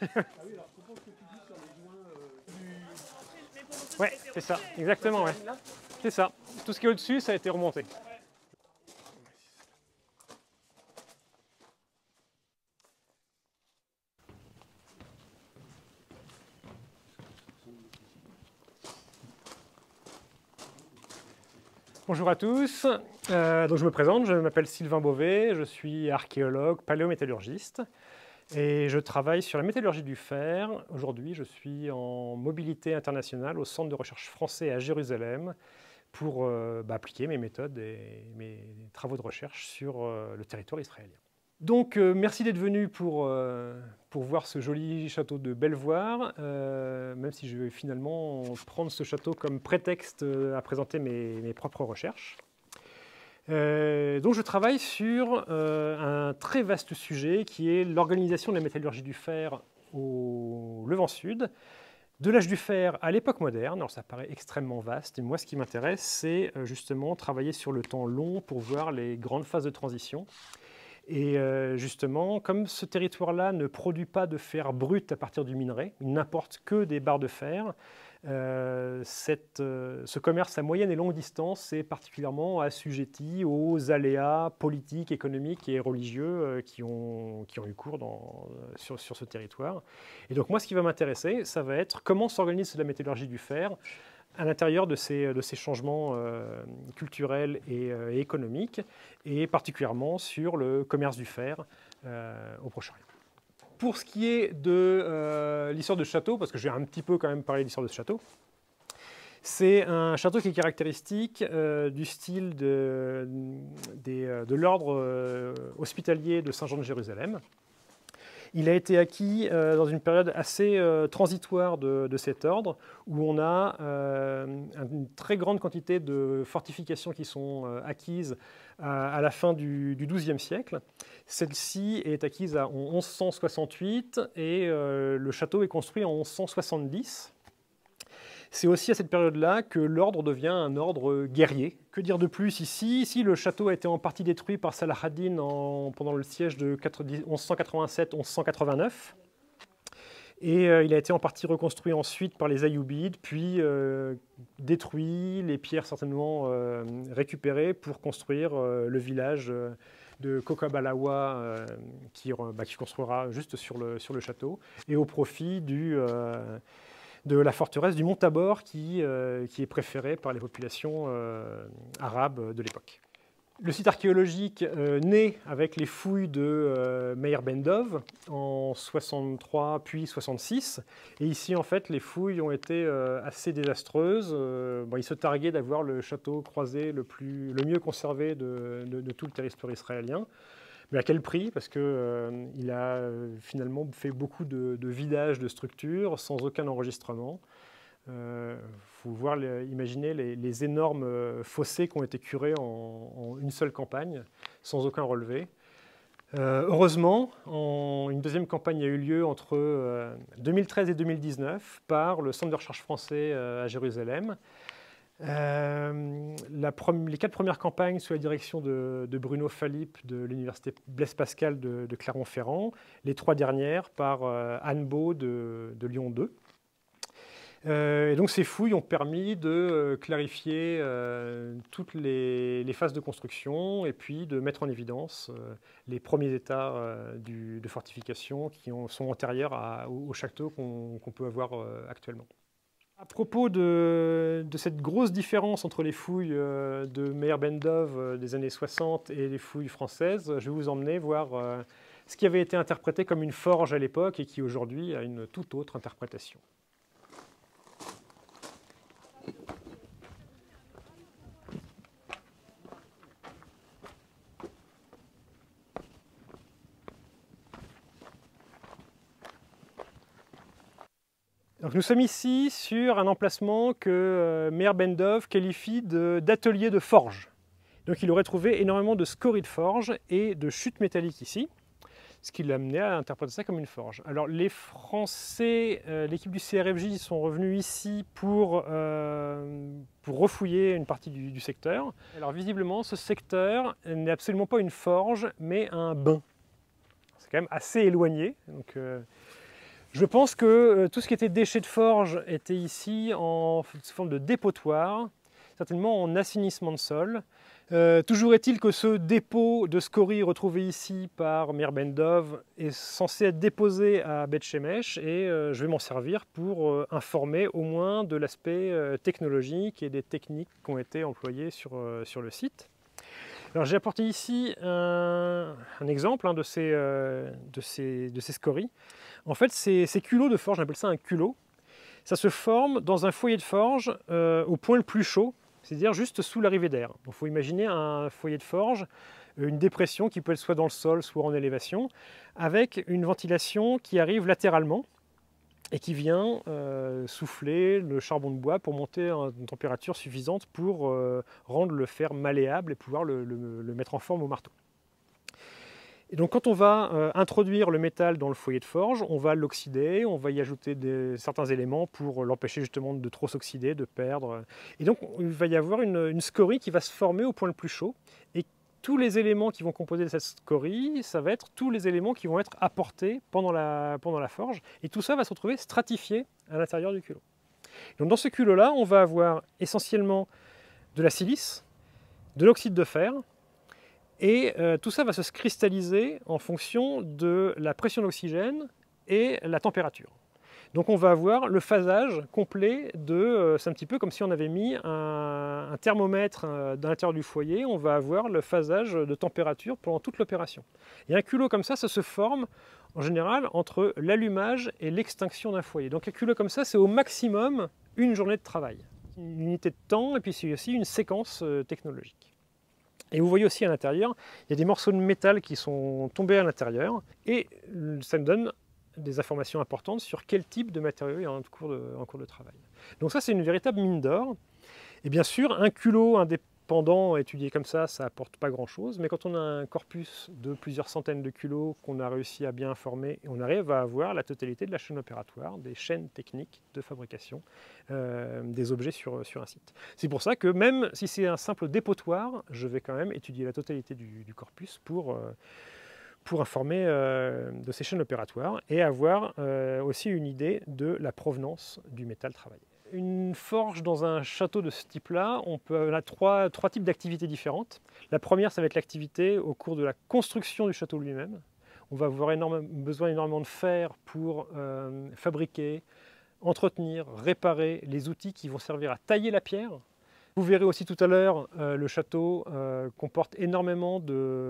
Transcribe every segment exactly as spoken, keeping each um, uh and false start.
oui, alors je pense que tu dis sur les joints euh, Ouais, c'est ça, exactement, ouais. C'est ça. Tout ce qui est au-dessus, ça a été remonté. Bonjour à tous, euh, donc je me présente, je m'appelle Sylvain Beauvais, je suis archéologue, paléométallurgiste et je travaille sur la métallurgie du fer. Aujourd'hui, je suis en mobilité internationale au Centre de recherche français à Jérusalem pour euh, bah, appliquer mes méthodes et mes travaux de recherche sur euh, le territoire israélien. Donc, euh, merci d'être venu pour, euh, pour voir ce joli château de Belvoir, euh, même si je vais finalement prendre ce château comme prétexte à présenter mes, mes propres recherches. Euh, donc, je travaille sur euh, un très vaste sujet qui est l'organisation de la métallurgie du fer au Levant Sud, de l'âge du fer à l'époque moderne. Alors, ça paraît extrêmement vaste, et moi, ce qui m'intéresse, c'est justement travailler sur le temps long pour voir les grandes phases de transition. Et euh, justement, comme ce territoire-là ne produit pas de fer brut à partir du minerai, il n'importe que des barres de fer, euh, cette, euh, ce commerce à moyenne et longue distance est particulièrement assujetti aux aléas politiques, économiques et religieux euh, qui, ont, qui ont eu cours dans, sur, sur ce territoire. Et donc moi, ce qui va m'intéresser, ça va être comment s'organise la métallurgie du fer à l'intérieur de ces, de ces changements euh, culturels et, euh, et économiques, et particulièrement sur le commerce du fer euh, au Proche-Orient. Pour ce qui est de euh, l'histoire de ce château, parce que je vais un petit peu quand même parler de l'histoire de ce château, c'est un château qui est caractéristique euh, du style de, de, de l'ordre euh, hospitalier de Saint-Jean de Jérusalem. Il a été acquis euh, dans une période assez euh, transitoire de, de cet ordre, où on a euh, une très grande quantité de fortifications qui sont euh, acquises à, à la fin du, du douzième siècle. Celle-ci est acquise en onze cent soixante-huit et euh, le château est construit en onze cent soixante-dix. C'est aussi à cette période-là que l'ordre devient un ordre guerrier. Que dire de plus ici? Ici, le château a été en partie détruit par Salah ad-Din pendant le siège de onze cent quatre-vingt-sept onze cent quatre-vingt-neuf. Et euh, il a été en partie reconstruit ensuite par les Ayyoubides, puis euh, détruit, les pierres certainement euh, récupérées pour construire euh, le village de Kokabalawa euh, qui, bah, qui construira juste sur le, sur le château, et au profit du... Euh, de la forteresse du Mont Tabor qui, euh, qui est préférée par les populations euh, arabes de l'époque. Le site archéologique euh, naît avec les fouilles de euh, Meir Ben Dov en soixante-trois puis soixante-six. Et ici, en fait, les fouilles ont été euh, assez désastreuses. Euh, bon, il se targuait d'avoir le château croisé le, plus, le mieux conservé de, de, de tout le territoire israélien. Mais à quel prix? Parce qu'il euh, a euh, finalement fait beaucoup de, de vidages de structures sans aucun enregistrement. Il euh, faut voir, les, imaginer les, les énormes fossés qui ont été curés en, en une seule campagne, sans aucun relevé. Euh, heureusement, en, une deuxième campagne a eu lieu entre euh, deux mille treize et deux mille dix-neuf par le Centre de recherche français euh, à Jérusalem. Euh, la les quatre premières campagnes sous la direction de, de Bruno Philippe de l'université Blaise Pascal de, de Clermont-Ferrand, les trois dernières par euh, Anne Beau de, de Lyon deux. Euh, et donc ces fouilles ont permis de euh, clarifier euh, toutes les, les phases de construction et puis de mettre en évidence euh, les premiers états euh, du, de fortification qui ont, sont antérieurs à, au, au château qu'on qu'on peut avoir euh, actuellement. À propos de, de cette grosse différence entre les fouilles euh, de Meir Ben Dov euh, des années soixante et les fouilles françaises, je vais vous emmener voir euh, ce qui avait été interprété comme une forge à l'époque et qui aujourd'hui a une toute autre interprétation. Donc nous sommes ici sur un emplacement que euh, Meir Ben Dov qualifie d'atelier de, de forge. Donc il aurait trouvé énormément de scories de forge et de chutes métalliques ici, ce qui l'a amené à interpréter ça comme une forge. Alors les Français, euh, l'équipe du C R F J sont revenus ici pour, euh, pour refouiller une partie du, du secteur. Alors visiblement ce secteur n'est absolument pas une forge mais un bain. C'est quand même assez éloigné. Donc, euh, Je pense que euh, tout ce qui était déchets de forge était ici en forme de dépotoir, certainement en assainissement de sol. Euh, toujours est-il que ce dépôt de scories retrouvé ici par Meir Ben Dov est censé être déposé à Beth Shemesh et euh, je vais m'en servir pour euh, informer au moins de l'aspect euh, technologique et des techniques qui ont été employées sur, euh, sur le site. Alors j'ai apporté ici un, un exemple hein, de, ces, euh, de, ces, de ces scories. En fait, ces, ces culots de forge, on appelle ça un culot, ça se forme dans un foyer de forge euh, au point le plus chaud, c'est-à-dire juste sous l'arrivée d'air. Donc il faut imaginer un foyer de forge, une dépression qui peut être soit dans le sol, soit en élévation, avec une ventilation qui arrive latéralement et qui vient euh, souffler le charbon de bois pour monter à une température suffisante pour euh, rendre le fer malléable et pouvoir le, le, le mettre en forme au marteau. Et donc quand on va euh, introduire le métal dans le foyer de forge, on va l'oxyder, on va y ajouter des, certains éléments pour l'empêcher justement de trop s'oxyder, de perdre. Et donc il va y avoir une, une scorie qui va se former au point le plus chaud. Et tous les éléments qui vont composer cette scorie, ça va être tous les éléments qui vont être apportés pendant la, pendant la forge. Et tout ça va se retrouver stratifié à l'intérieur du culot. Donc dans ce culot-là, on va avoir essentiellement de la silice, de l'oxyde de fer, et euh, tout ça va se cristalliser en fonction de la pression d'oxygène et la température. Donc on va avoir le phasage complet de... Euh, c'est un petit peu comme si on avait mis un, un thermomètre euh, dans l'intérieur du foyer, on va avoir le phasage de température pendant toute l'opération. Et un culot comme ça, ça se forme en général entre l'allumage et l'extinction d'un foyer. Donc un culot comme ça, c'est au maximum une journée de travail. Une unité de temps et puis c'est aussi une séquence euh, technologique. Et vous voyez aussi à l'intérieur, il y a des morceaux de métal qui sont tombés à l'intérieur et ça me donne des informations importantes sur quel type de matériau il y a en cours de, en cours de travail. Donc ça, c'est une véritable mine d'or. Et bien sûr, un culot indépendant étudié comme ça, ça apporte pas grand-chose, mais quand on a un corpus de plusieurs centaines de culots qu'on a réussi à bien informer, on arrive à avoir la totalité de la chaîne opératoire, des chaînes techniques de fabrication euh, des objets sur, sur un site. C'est pour ça que même si c'est un simple dépotoir, je vais quand même étudier la totalité du, du corpus pour, euh, pour informer euh, de ces chaînes opératoires et avoir euh, aussi une idée de la provenance du métal travaillé. Une forge dans un château de ce type-là, on peut avoir trois, trois types d'activités différentes. La première, ça va être l'activité au cours de la construction du château lui-même. On va avoir énorme, besoin énormément de fer pour euh, fabriquer, entretenir, réparer les outils qui vont servir à tailler la pierre. Vous verrez aussi tout à l'heure, euh, le château euh, comporte énormément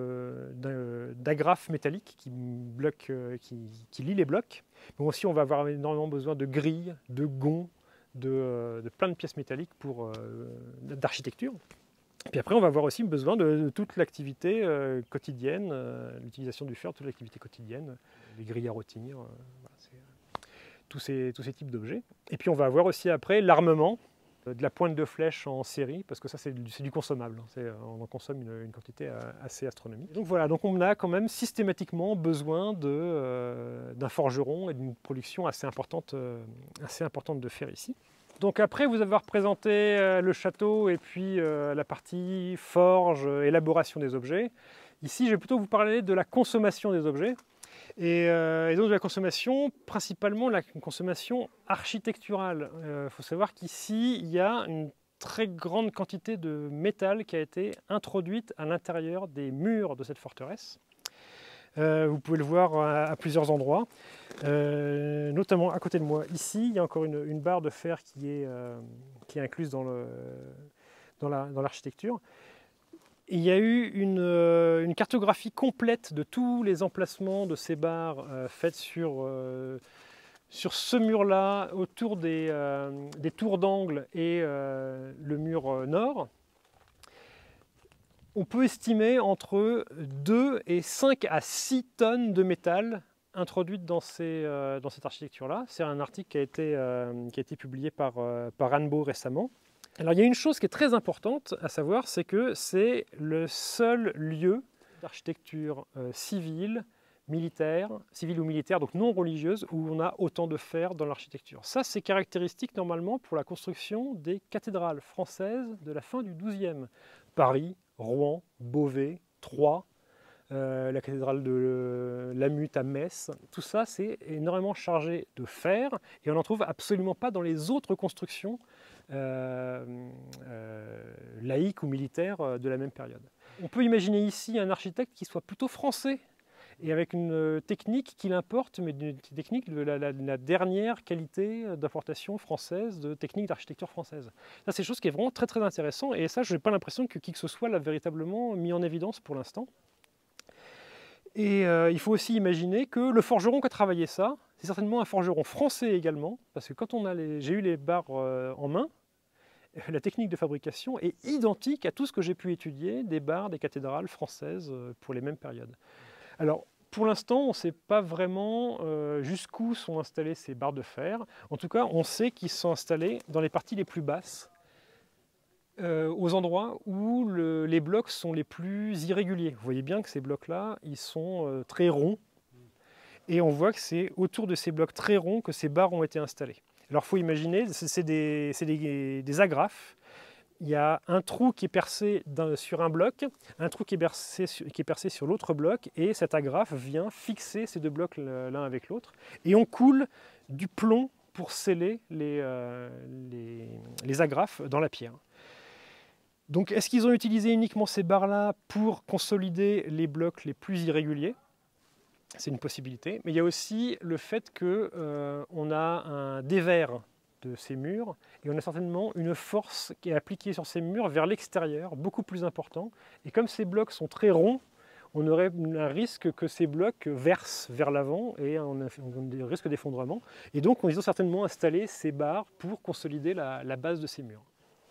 d'agrafes métalliques qui, bloquent, euh, qui, qui lient les blocs. Mais aussi, on va avoir énormément besoin de grilles, de gonds, De, de plein de pièces métalliques pour euh, d'architecture. Puis après, on va avoir aussi besoin de, de toute l'activité euh, quotidienne, euh, l'utilisation du fer, toute l'activité quotidienne, les grilles à rôtir, euh, voilà, euh, tous, ces, tous ces types d'objets. Et puis on va avoir aussi après l'armement, euh, de la pointe de flèche en série, parce que ça c'est du, du consommable, hein, on en consomme une, une quantité assez astronomique. Donc voilà, donc on a quand même systématiquement besoin de, euh, d'un forgeron et d'une production assez importante, euh, assez importante de fer ici. Donc après vous avoir présenté euh, le château et puis euh, la partie forge, euh, élaboration des objets, ici je vais plutôt vous parler de la consommation des objets. Et, euh, et donc de la consommation, principalement la consommation architecturale. Il euh, faut savoir qu'ici, il y a une très grande quantité de métal qui a été introduite à l'intérieur des murs de cette forteresse. Euh, vous pouvez le voir à, à plusieurs endroits, euh, notamment à côté de moi. Ici, il y a encore une, une barre de fer qui est, euh, qui est incluse dans le, dans la, dans l'architecture. Il y a eu une, euh, une cartographie complète de tous les emplacements de ces barres euh, faites sur, euh, sur ce mur-là, autour des, euh, des tours d'angle et euh, le mur nord. On peut estimer entre deux et cinq à six tonnes de métal introduites dans, ces, euh, dans cette architecture-là. C'est un article qui a été, euh, qui a été publié par, euh, par Rainbow récemment. Alors il y a une chose qui est très importante à savoir, c'est que c'est le seul lieu d'architecture euh, civile, militaire, civile ou militaire, donc non religieuse, où on a autant de fer dans l'architecture. Ça, c'est caractéristique normalement pour la construction des cathédrales françaises de la fin du douzième. Paris, Rouen, Beauvais, Troyes, euh, la cathédrale de euh, Lamut à Metz. Tout ça, c'est énormément chargé de fer et on n'en trouve absolument pas dans les autres constructions euh, euh, laïques ou militaires de la même période. On peut imaginer ici un architecte qui soit plutôt français et avec une technique qu'il importe, mais une technique de la, la, la dernière qualité d'importation française, de technique d'architecture française. Ça, c'est quelque chose qui est vraiment très très intéressant, et ça, je n'ai pas l'impression que qui que ce soit l'a véritablement mis en évidence pour l'instant. Et euh, il faut aussi imaginer que le forgeron qui a travaillé ça, c'est certainement un forgeron français également, parce que quand on a les, j'ai eu les barres euh, en main, la technique de fabrication est identique à tout ce que j'ai pu étudier des barres des cathédrales françaises pour les mêmes périodes. Alors, pour l'instant, on ne sait pas vraiment euh, jusqu'où sont installées ces barres de fer. En tout cas, on sait qu'ils sont installés dans les parties les plus basses, euh, aux endroits où le, les blocs sont les plus irréguliers. Vous voyez bien que ces blocs-là, ils sont euh, très ronds. Et on voit que c'est autour de ces blocs très ronds que ces barres ont été installées. Alors, il faut imaginer, c'est des, des, des agrafes. Il y a un trou qui est percé sur un bloc, un trou qui est percé sur, qui est percé sur l'autre bloc, et cette agrafe vient fixer ces deux blocs l'un avec l'autre. Et on coule du plomb pour sceller les, euh, les, les agrafes dans la pierre. Donc, est-ce qu'ils ont utilisé uniquement ces barres-là pour consolider les blocs les plus irréguliers? C'est une possibilité. Mais il y a aussi le fait qu'on euh, a un dévers de ces murs, et on a certainement une force qui est appliquée sur ces murs vers l'extérieur, beaucoup plus important. Et comme ces blocs sont très ronds, on aurait un risque que ces blocs versent vers l'avant et on a un risque d'effondrement. Et donc, ils ont certainement installé ces barres pour consolider la, la base de ces murs.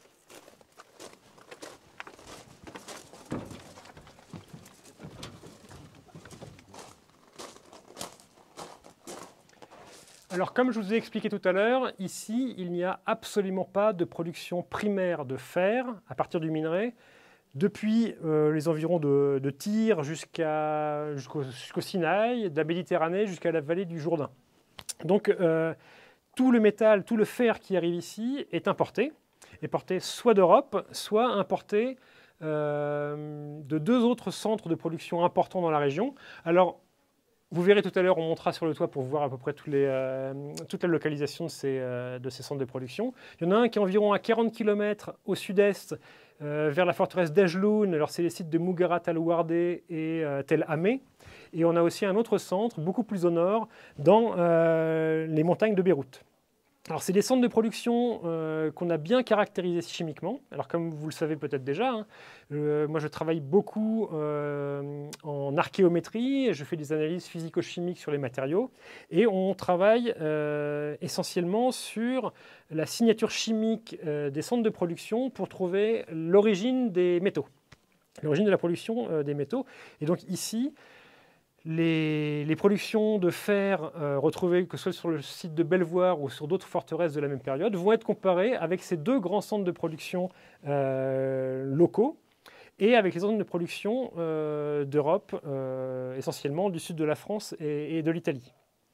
Alors, comme je vous ai expliqué tout à l'heure, ici, il n'y a absolument pas de production primaire de fer à partir du minerai, depuis euh, les environs de, de Tyr jusqu'à, jusqu'au, jusqu'au Sinaï, de la Méditerranée jusqu'à la vallée du Jourdain. Donc, euh, tout le métal, tout le fer qui arrive ici est importé, est porté soit d'Europe, soit importé euh, de deux autres centres de production importants dans la région. Alors, vous verrez tout à l'heure, on montera sur le toit pour voir à peu près tous les, euh, toute la localisation de ces, euh, de ces centres de production. Il y en a un qui est environ à quarante kilomètres au sud-est, euh, vers la forteresse d'Ejloun. Alors, c'est les sites de Mugarat al-Warde et euh, Tel Hamé. Et on a aussi un autre centre, beaucoup plus au nord, dans euh, les montagnes de Beyrouth. Alors, c'est des centres de production euh, qu'on a bien caractérisés chimiquement. Alors, comme vous le savez peut-être déjà, hein, euh, moi je travaille beaucoup euh, en archéométrie, je fais des analyses physico-chimiques sur les matériaux, et on travaille euh, essentiellement sur la signature chimique euh, des centres de production pour trouver l'origine des métaux, l'origine de la production euh, des métaux. Et donc ici, Les, les productions de fer euh, retrouvées, que ce soit sur le site de Belvoir ou sur d'autres forteresses de la même période, vont être comparées avec ces deux grands centres de production euh, locaux et avec les centres de production euh, d'Europe, euh, essentiellement du sud de la France et, et de l'Italie.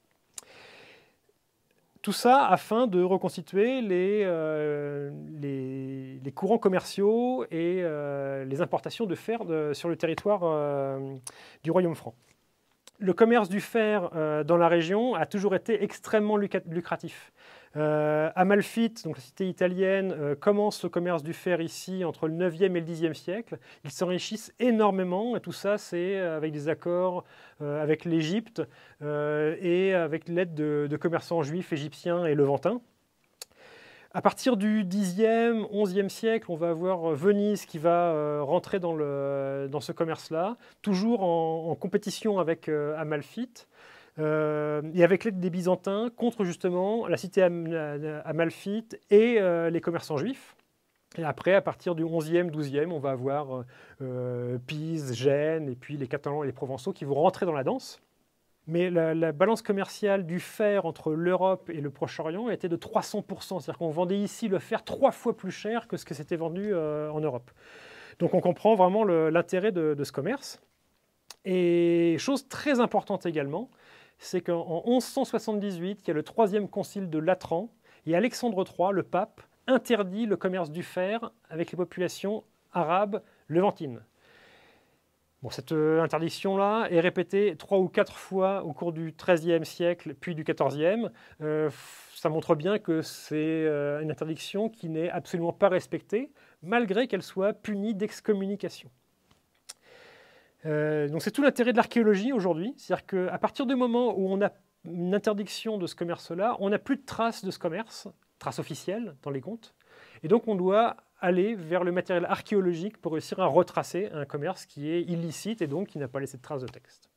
Tout ça afin de reconstituer les, euh, les, les courants commerciaux et euh, les importations de fer de, sur le territoire euh, du royaume franc. Le commerce du fer euh, dans la région a toujours été extrêmement lucratif. Euh, Amalfite, donc la cité italienne, euh, commence le commerce du fer ici entre le neuvième et le dixième siècle. Ils s'enrichissent énormément, et tout ça c'est avec des accords euh, avec l'Égypte euh, et avec l'aide de, de commerçants juifs, égyptiens et levantins. À partir du dixième, onzième siècle, on va avoir Venise qui va euh, rentrer dans, le, dans ce commerce-là, toujours en, en compétition avec euh, Amalfite, euh, et avec l'aide des Byzantins contre justement la cité Am Amalfite et euh, les commerçants juifs. Et après, à partir du onzième, douzième, on va avoir euh, Pise, Gênes, et puis les Catalans et les Provençaux qui vont rentrer dans la danse. Mais la, la balance commerciale du fer entre l'Europe et le Proche-Orient était de trois cents pour cent. C'est-à-dire qu'on vendait ici le fer trois fois plus cher que ce que c'était vendu euh, en Europe. Donc on comprend vraiment l'intérêt de, de ce commerce. Et chose très importante également, c'est qu'en onze cent soixante-dix-huit, il y a le troisième concile de Latran, et Alexandre trois, le pape, interdit le commerce du fer avec les populations arabes levantines. Bon, cette euh, interdiction-là est répétée trois ou quatre fois au cours du treizième siècle, puis du quatorzième. Euh, ça montre bien que c'est euh, une interdiction qui n'est absolument pas respectée, malgré qu'elle soit punie d'excommunication. Euh, donc c'est tout l'intérêt de l'archéologie aujourd'hui, c'est-à-dire qu'à partir du moment où on a une interdiction de ce commerce-là, on n'a plus de traces de ce commerce, traces officielles dans les comptes, et donc on doit aller vers le matériel archéologique pour réussir à retracer un commerce qui est illicite et donc qui n'a pas laissé de traces de texte.